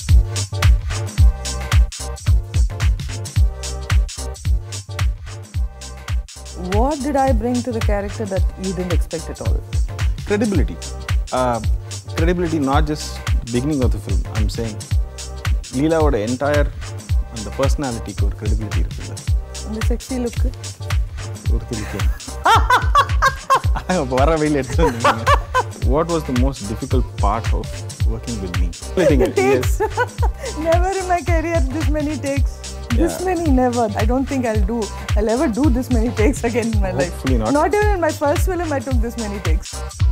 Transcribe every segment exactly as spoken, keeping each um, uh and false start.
What did I bring to the character that you didn't expect at all? Credibility. Uh, credibility, not just beginning of the film. I'm saying, Leela would entire and the personality core credibility. And the sexy look. What was the most difficult part of working with me? Takes. Never in my career this many takes. This yeah. many, never. I don't think I'll do, I'll ever do this many takes again in my Hopefully life. Not. Not even in my first film I took this many takes.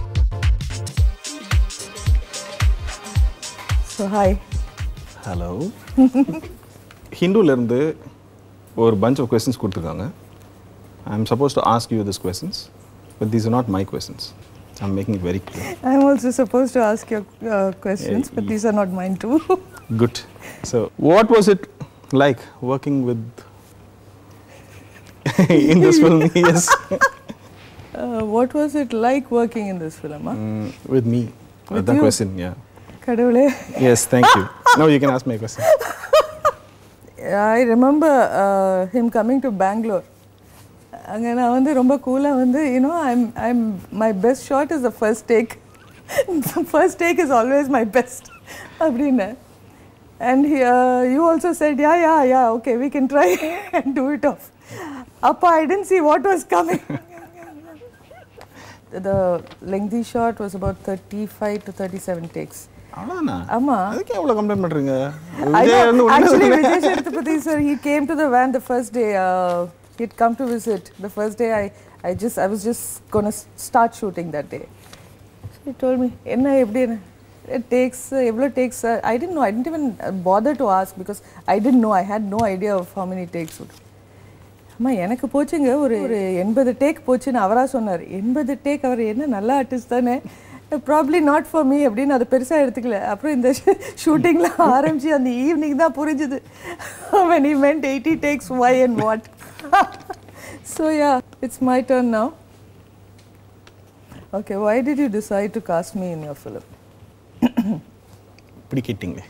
So, hi. Hello. Hindu lerundu or bunch of questions kuduthirukanga. I'm supposed to ask you these questions, but these are not my questions. I'm making it very clear. I'm also supposed to ask your uh, questions, yeah, but these are not mine too. Good. So, what was it like working with in this film? Yes. Uh, what was it like working in this film? Huh? Mm, with me. With that you? question, yeah. Kadavule. Yes, thank you. Now you can ask my question. I remember uh, him coming to Bangalore. And I was very cool. You know, I'm, I'm, my best shot is the first take. The first take is always my best. And he, uh, you also said, yeah, yeah, yeah, okay, we can try and do it off. Appa, I didn't see what was coming. The lengthy shot was about thirty-five to thirty-seven takes. Amma. I know, actually, Vijay Sethupathi sir, he came to the van the first day. Uh, he'd come to visit. The first day, I, I just, I was just gonna start shooting that day. So he told me, "Enna eppadi enna? It takes, evlo takes." Uh, I didn't know. I didn't even bother to ask because I didn't know. I had no idea of how many takes would. Amma, எனக்கு போச்சுங்க ஒரு eighty take போச்சுன்னு அவரா சொன்னார். eighty take அவர் என்ன நல்ல artist தானே. Probably not for me அப்படின்னு அது பெருசா எடுத்துக்கல. அப்புறம் இந்த ஷூட்டிங்ல ஆரம்பிச்சு அந்த ஈவினிங் தான் புரிஞ்சுது. When he meant eighty takes, why and what. So yeah, it's my turn now. Okay, why did you decide to cast me in your film? இப்படி கேட்டிங்களே.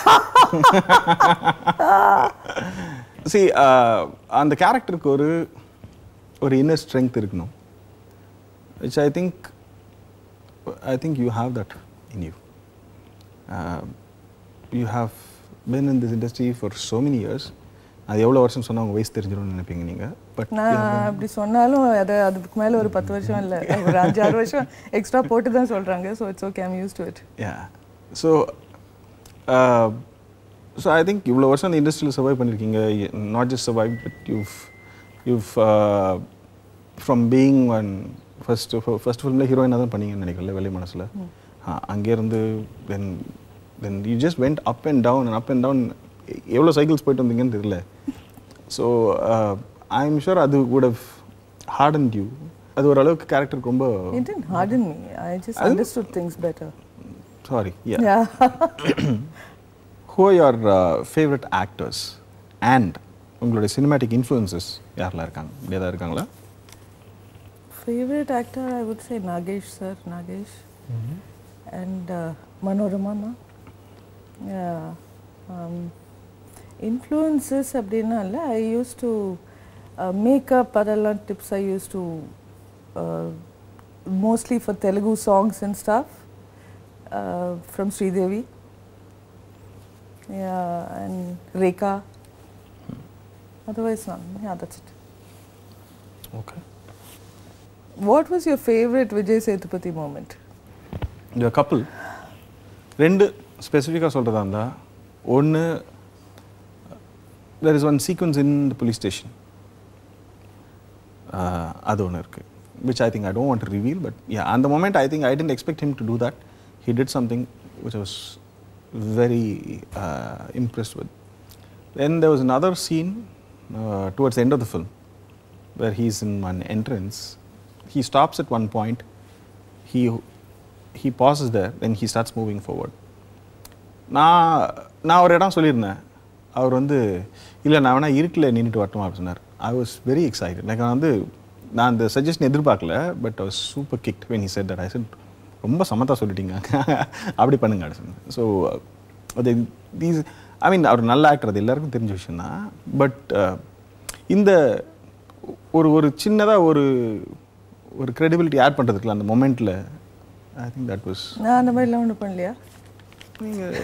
See, uh, அந்த கேரக்டருக்கு ஒரு ஒரு inner strength இருக்கணும். Which I think I think you have that in you. Uh, you have been in this industry for so many years. அது எவ்வளோ வருஷம் சொன்னா உங்க வயசு தெரிஞ்சிரும்னு நினைப்பீங்க நீங்க. பட் நான் அப்படி சொன்னாலும் அது அதுக்கு மேல ஒரு ten வருஷம் இல்ல ஒரு five six வருஷம் எக்ஸ்ட்ரா போட்டு தான் சொல்றாங்க. So it's okay, I'm used to it. Yeah. So uh, so I think இவ்வளோ வருஷம் இந்த இண்டஸ்ட்ரியில் சர்வைவ் பண்ணியிருக்கீங்க. Not just survive, but you've you've uh, from being one first first filmல ஹீரோயினா தான் பண்ணீங்கன்னு நினைக்கிறேன் வெள்ளை மனசுல. அங்கே இருந்து then then you just went up and down and up and down. எவ்வளோ சைக்கிள்ஸ் போயிட்டு வந்தீங்கன்னு தெரியல. So uh, I'm sure அது would have hardened you. அது ஒரு அளவுக்கு கேரக்டருக்கு ரொம்ப It didn't harden me. I just understood things better. Sorry. Yeah. Yeah. Who are your uh, favorite actors and உங்களுடைய cinematic influences யாரெல்லாம் இருக்காங்க? ஏதாவது இருக்காங்களா? Favorite actor, I would say Nagesh sir, Nagesh. Mm-hmm. And uh, Manorama ma. Yeah. Um, influences அப்படினா இல்ல. I used to uh, make up அதெல்லாம் tips I used to uh, mostly for Telugu songs and stuff uh, from Sridevi. Yeah, and Rekha. Hmm. Otherwise none. Yeah, that's it. Okay. What was your favorite Vijay Sethupathi moment? The couple. ரெண்டு ஸ்பெசிஃபிக்காக சொல்கிறதா இருந்தால் ஒன்று there is one sequence in the police station. Uh, அது ஒன்று இருக்குது. Which I think I don't want to reveal, but yeah, at the moment I think I didn't expect him to do that. He did something which I was very uh, impressed with. Then there was another scene uh, towards the end of the film where he's in one entrance. He stops at one point. He he pauses there. Then he starts moving forward. நான் நான் ஒரு இடம் சொல்லியிருந்தேன். அவர் வந்து இல்லை நான் வேணா இருட்டில் நின்றுட்டு வரட்டுமா அப்படின்னு சொன்னார். I was very excited. எனக்கு வந்து நான் அந்த சஜஷன் எதிர்பார்க்கல. But I was super kicked when he said that. I said ரொம்ப சமத்தா சொல்லிட்டீங்க, அப்படி பண்ணுங்க அப்படின்னு சொன்னேன். ஸோ அது these, I mean, அவர் நல்ல ஆக்டர், அது எல்லாருக்கும் தெரிஞ்ச விஷயம் தான். பட் இந்த ஒரு ஒரு சின்னதாக ஒரு ஒரு credibility ஆட் பண்ணுறதுக்குல அந்த மொமெண்ட்டில் ஐ திங்க் தட் வாஸ். நான் அந்த மாதிரிலாம் ஒன்றும் பண்ணலையா? நீங்கள்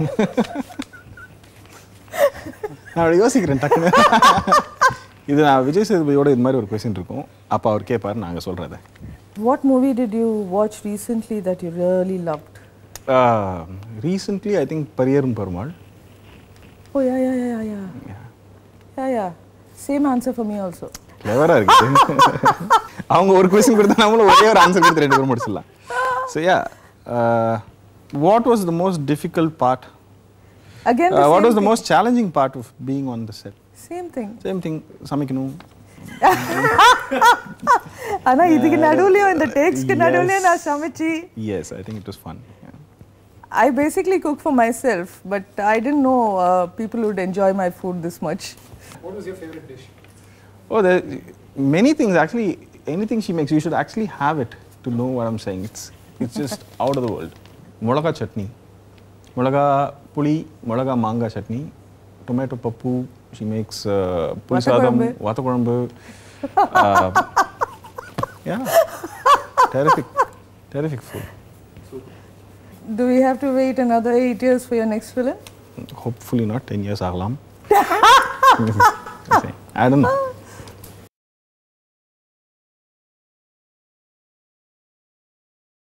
நான் அப்படி யோசிக்கிறேன் டக்குன்னு. இது நான் விஜய் சேதுபதியோட இது மாதிரி ஒரு கொஸ்டின் இருக்கும், அப்போ அவர் கேட்பார், நாங்கள் சொல்கிறத. What movie did you watch recently that you really loved? Uh, recently, I think Pariyarum Perumal. Oh yeah, yeah, yeah, yeah. Yeah, yeah. yeah. Same answer for me also. Clever-ஆ இருக்கு. அவங்க ஒரு கொஸ்டின் கொடுத்தா நம்மளும் ஒரே ஒரு ஆன்சர் கொடுத்து ரெண்டு பேரும் முடிச்சிடலாம். So yeah, uh, what was the most difficult part? Again, uh, the what same was the thing. most challenging part of being on the set? Same thing. Same thing. சமைக்கணும். ஆனா இதுக்கு நடுவுலயும் இந்த டேக்ஸ்க்கு நடுவுலயும் நான் சமைச்சி. Yes, I think it was fun. Yeah. I basically cook for myself, but I didn't know uh, people would enjoy my food this much. What was your favorite dish? Oh, there many things actually. Anything she makes, you should actually have it to know what I'm saying. It's it's just out of the world. Molaga chutney, molaga puli, molaga manga chutney, tomato pappu. She makes uh, puli sadam, vatha kuzhambu. Uh, yeah, terrific, terrific food. Do we have to wait another eight years for your next film? Hopefully not ten years. Aglam. I don't know.